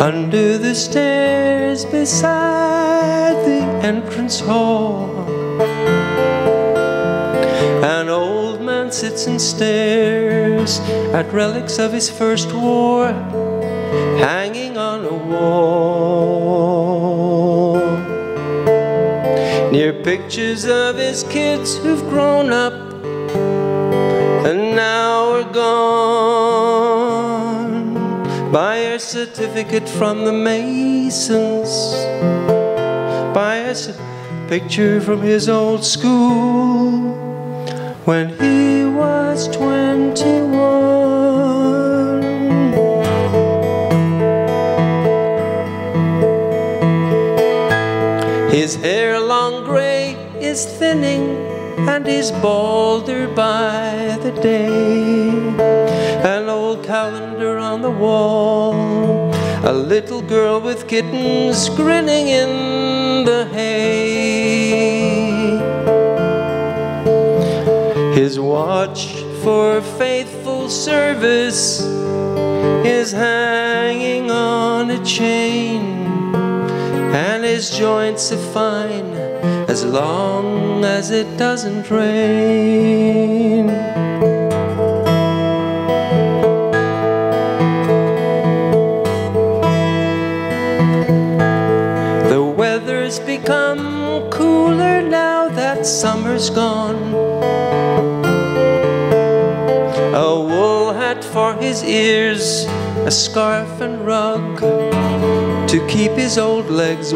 Under the stairs beside the entrance hall, an old man sits and stares at relics of his first war hanging on a wall. Near pictures of his kids who've grown up and now are gone. Buy a certificate from the Masons, buy a picture from his old school when he was 21. His hair long gray is thinning and he's balder by the day. An old calendar on the wall, a little girl with kittens grinning in the hay. His watch for faithful service is hanging on a chain, and his joints are fine as long as it doesn't rain. The weather's become cooler now that summer's gone. A wool hat for his ears, a scarf and rug to keep his old legs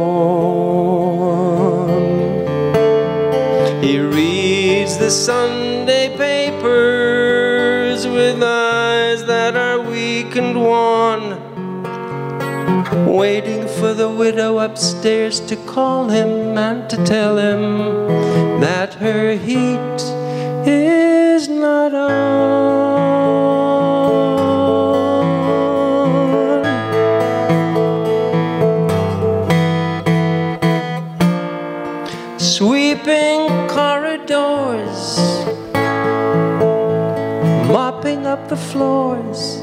warm. He reads the Sunday papers with eyes that are weak and worn, waiting for the widow upstairs to call him and to tell him that her heat is not on. Sweeping corridors, mopping up the floors,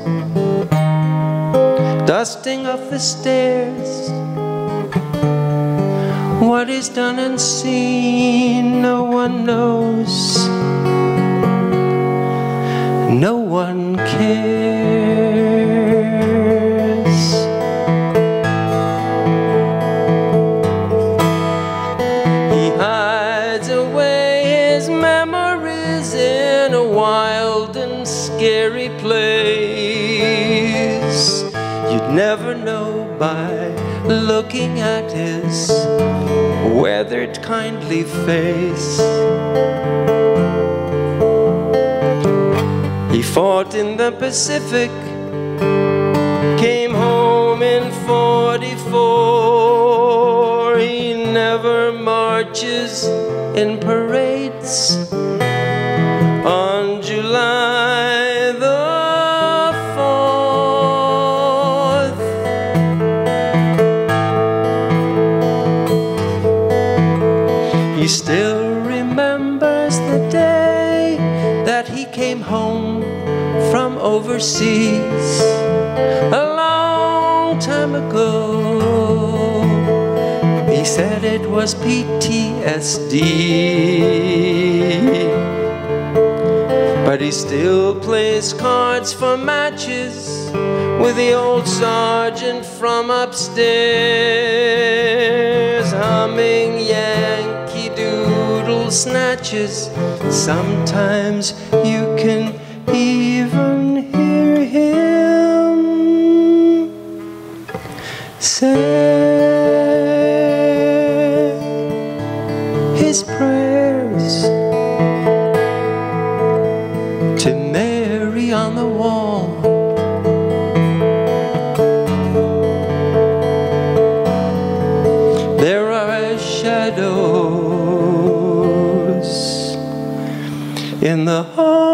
dusting off the stairs. What is done and seen, no one knows. No one cares. He hides away his memories in a wild and scary place. You'd never know by looking at his weathered, kindly face. He fought in the Pacific, came home in '44. He never marches in parades on July the 4th. He still remembers the day that he came home from overseas a long time ago. He said it was PTSD, but he still plays cards for matches with the old sergeant from upstairs, humming Yankee Doodle snatches. Sometimes you can even hear him say his prayers to Mary on the wall. There are shadows in the hall.